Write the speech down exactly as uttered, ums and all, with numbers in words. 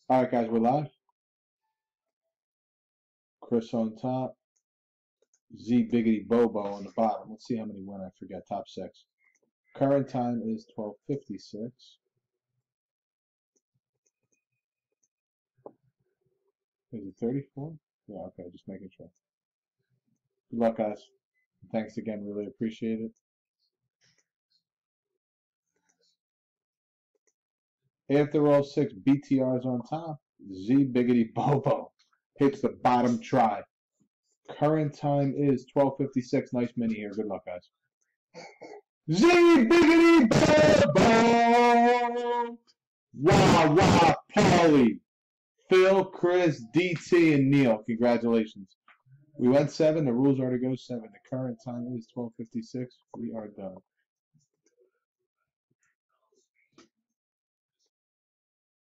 All right, guys, we're live. Chris on top. Z Biggity Bobo on the bottom. Let's see how many win. I forget. Top six. Current time is twelve fifty-six. Is it thirty-four? Yeah, okay, just making sure. Good luck, guys. Thanks again. Really appreciate it. After all six B T Rs on top, Z Biggity Bobo hits the bottom try. Current time is twelve fifty-six. Nice mini here. Good luck, guys. Z Biggity Bobo! Wow, wow, Paulie. Phil, Chris, D T, and Neil. Congratulations. We went seven. The rules are to go seven. The current time is twelve fifty-six. We are done.